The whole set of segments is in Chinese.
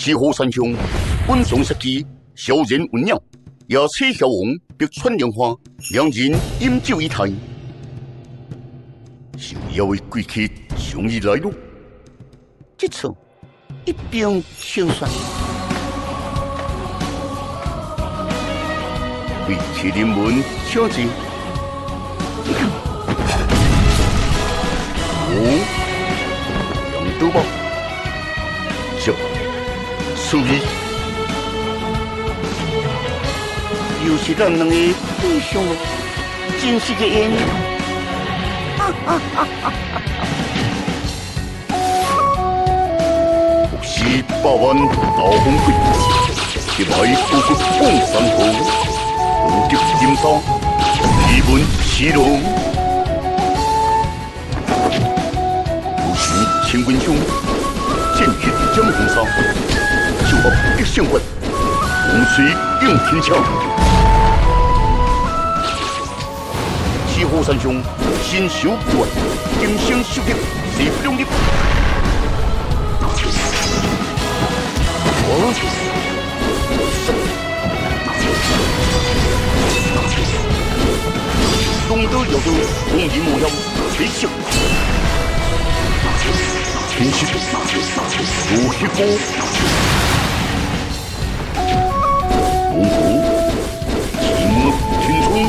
西湖山上本上设计，小人文鸟，牙齿小王逼穿莲花，两人饮酒一台。想要为贵客终于来了，这次一并清算。贵客临门，小姐。杨德宝，这属于又是咱两个英雄了，真是个缘。不是百万大风鬼，一来不过碰山河，无敌金沙，一门西龙。秦文兄剑血江红沙，就合一相棍，洪水应天枪。西湖山上新手不完，今生修业谁不容易？东都有都红衣模样，谁笑？天气如黑风，龙虎秦青春，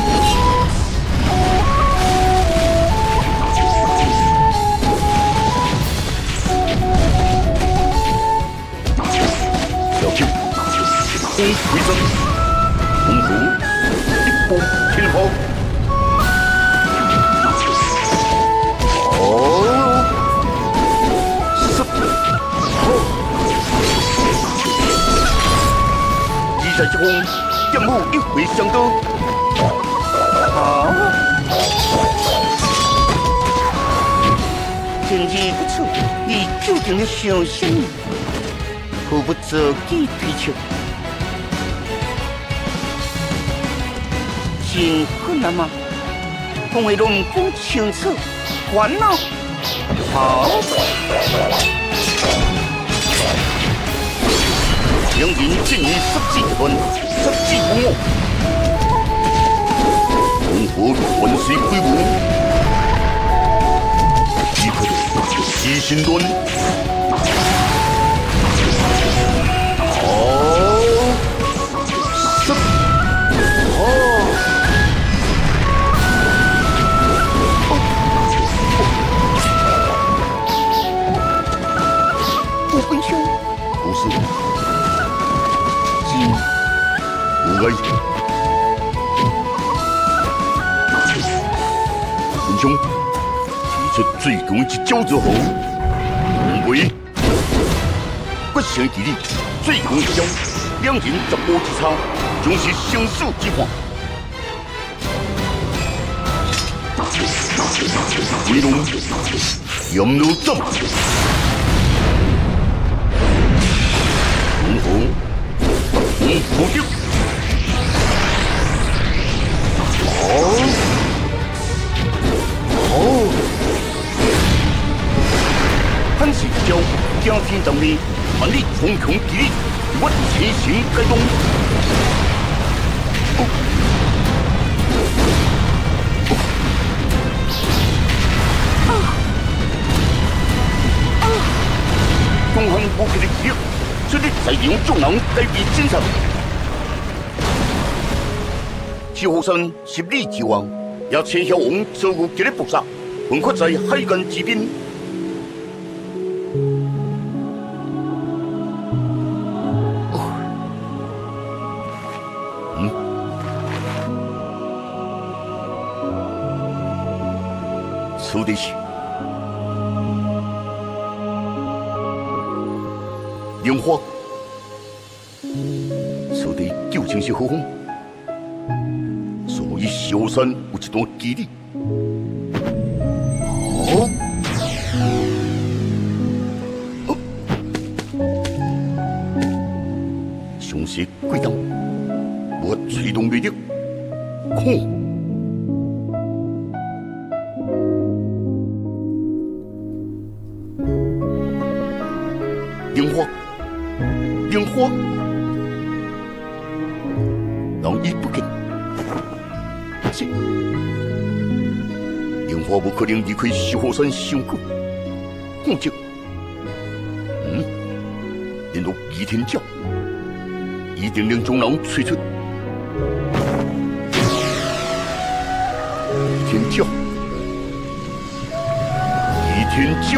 小九红回声，龙虎一步天后。在这风，剑幕一回相得。好，今日不错，你注定了小心，何不自己推敲？真困难吗？同为龙宫清澈，烦恼。好。两人见于十指一分，十指不误。红河万水归无，即刻七心轮。好，十，我文兄，不是。无碍，文兄提出最高一招之后，红梅决胜其力，最高一招，两人十步之差，将是生死之判。为龙염루 점，红红。虎丢，好，潘氏招江天当面，万里重重击力，我齐心改动。东汉武器的气力，这里在用众人改变真相。西湖山十里之王，也车小王遭遇一个搏杀，横跨在海岸之滨。此地是莲花，此地究竟是何方？所以小山有一段基地。好，详细轨道，我催动魅力，看。莲花， 莲花，人已不见。这莲花无可能离开石虎山伤久，况且，连落倚天教，一定能将人吹出。倚天教，倚天教。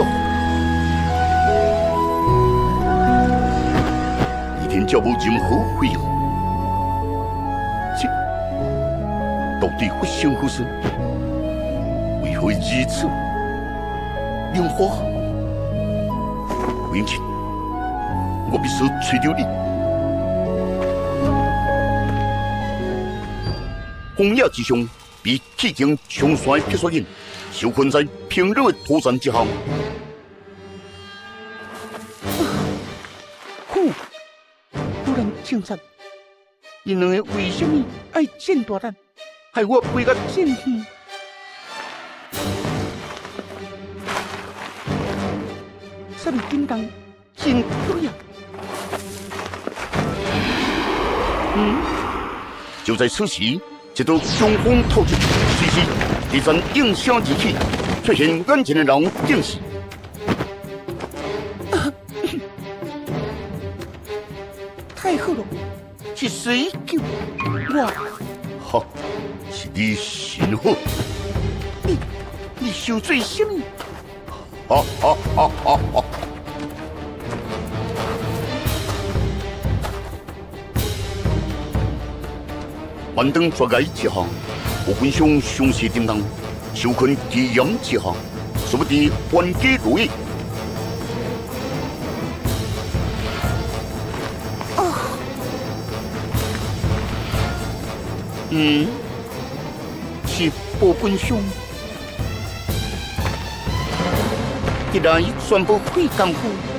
天教无任何回应，这到底发生何事？为何如此？莲花，永庆，我必须找到你。荒野之上，被气境冲山劈索引，受困在平热的土山之下。 青山，因两个为什么爱见大胆，害我背甲进去？什么叮当，真对呀！就在此时，一道凶风透出，随即第三应声而起，出现眼前的人正是。 太好了，是谁救我？哈，是你真好。你受罪什么？哈哈哈哈哈！万灯抓崖之下，我分享相思叮当，受困低岩之下，殊不知冤家路易。 是报本兄，既然宣布会干部。